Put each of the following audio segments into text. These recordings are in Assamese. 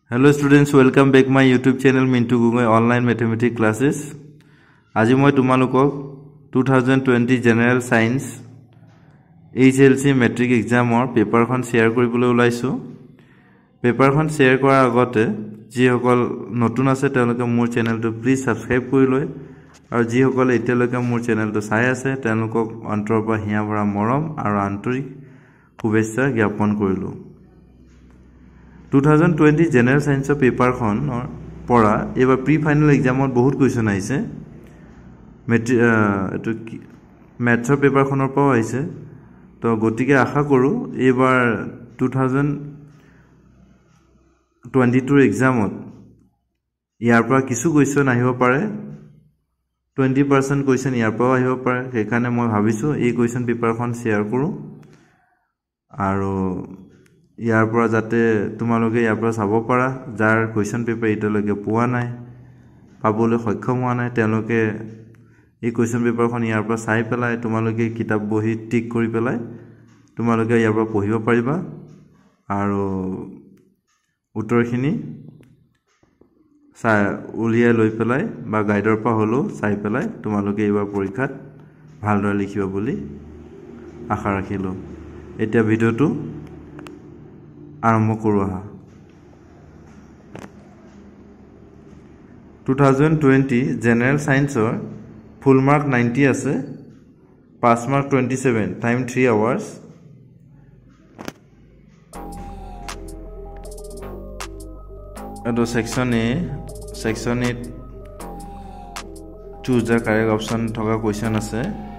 Hello students, welcome back my YouTube channel Mintu Gogoi online mathematics classes. Aji moi tumalukok 2020 General Science HSLC Matric Exam or paper khon share koribole ulaisu. Paper khon share korar agote ji hokol notun ase teloke mur channel to please subscribe kori loi aru ji hokol eteloke mur channel to sai ase telokok antor pa hiya bora morom aru antorik shubhechha gyapon korilu. 2020 General Science paper khon pora ebar pre final exam ot bahut question aise maths paper khonor pa aise to gotike asha koru ebar 2022 exam ot iar pa kisu question ahibo pare 20% question iar pa ahibo pare ekane moi bhabisu ei question paper khon share koru aru ইয়াৰ পৰা যাতে তোমালোকে ইয়াৰ পৰা চাব পাৰা যাৰ কোৱেশ্চন পেপাৰ ইতলৈকে পোৱা নাই পাবলৈ সক্ষম হোৱা নাই তেওঁলোকে এই কোৱেশ্চন পেপাৰখন ইয়াৰ পৰা চাই পেলাই তোমালোকে কিতাপ বহি টিক কৰি পেলাই তোমালোকে ইয়াৰ পৰা পঢ়িব পাৰিবা আৰু উত্তৰখিনি উলিয়াই লৈ পেলাই বা গাইডৰ পৰা হলো চাই পেলাই তোমালোকে এইবাৰ পৰীক্ষাত ভালদৰে লিখিব বুলি আশা ৰাখিলো এতিয়া ভিডিওটো আৰম্ভ কৰো আহা 2020 General Science or full mark 90 আছে pass mark 27 time 3 hours and section A choose the correct option থকা question আছে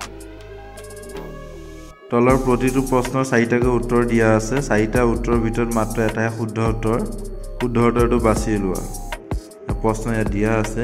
তলৰ প্ৰতিটো প্ৰশ্নৰ চাৰিটাকৈ উত্তৰ দিয়া আছে চাৰিটা উত্তৰৰ ভিতৰত মাত্ৰ এটাই শুদ্ধ উত্তৰটো বাছি লোৱা প্ৰশ্ন ইয়াত দিয়া আছে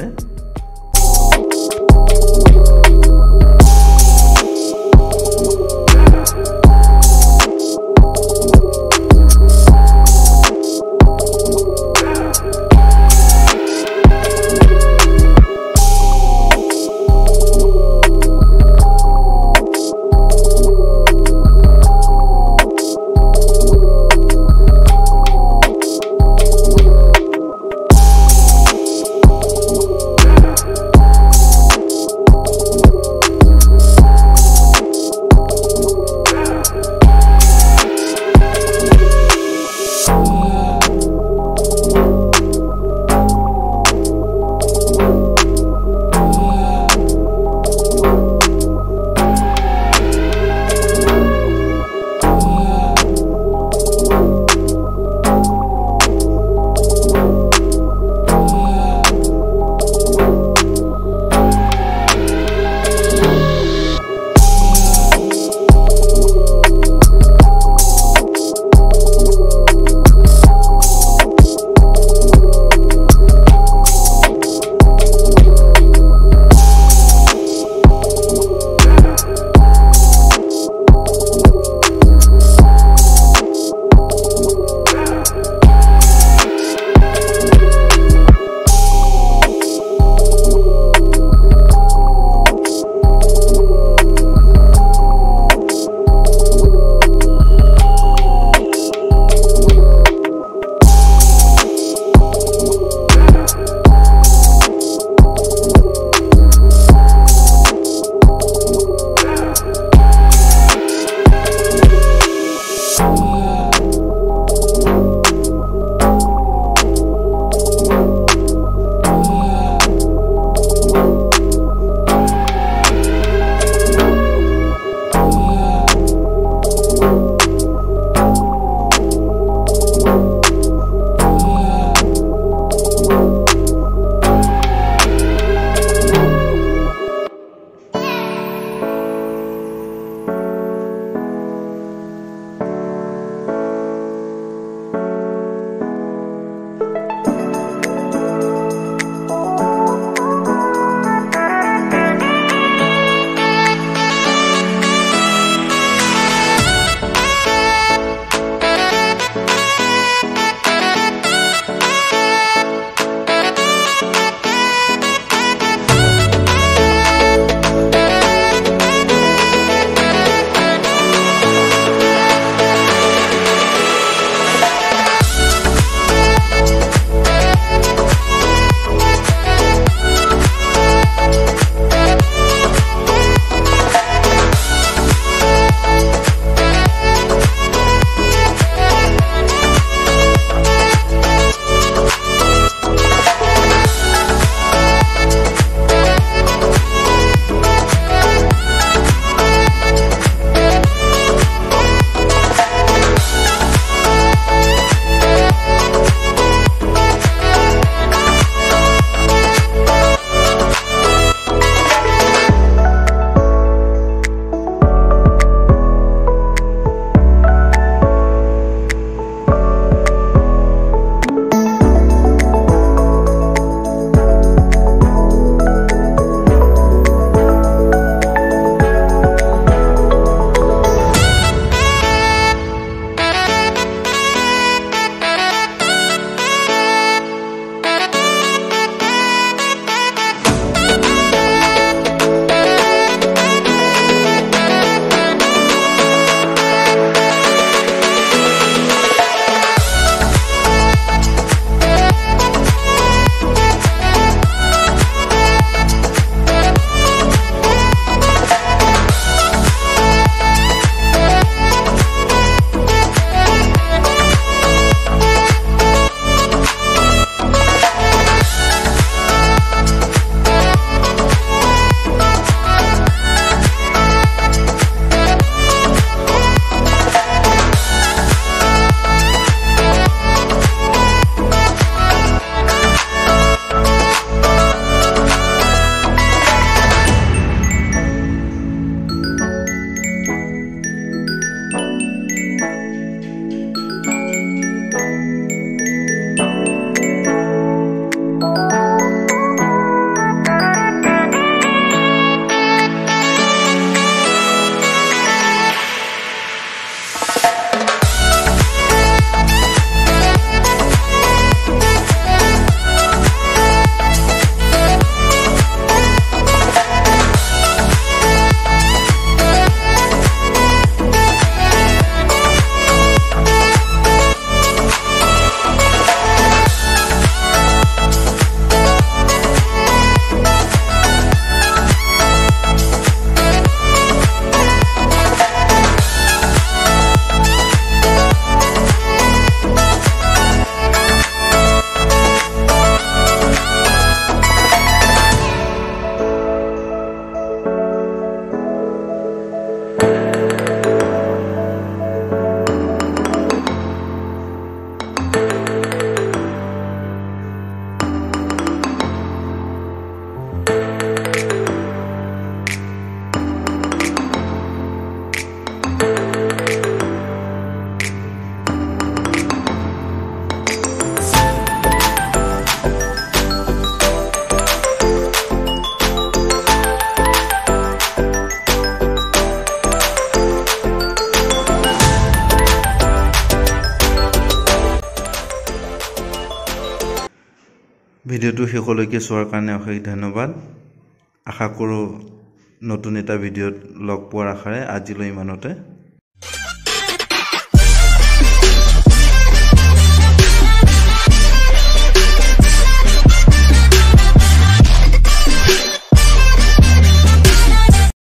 ভিডিওটো শেষলৈকে চোৱাৰ কাৰণে অশেষ ধন্যবাদ আশা কৰোঁ নতুন এটা ভিডিঅ'ত লগ পোৱাৰ আশাৰে আজিলৈ ইমানতে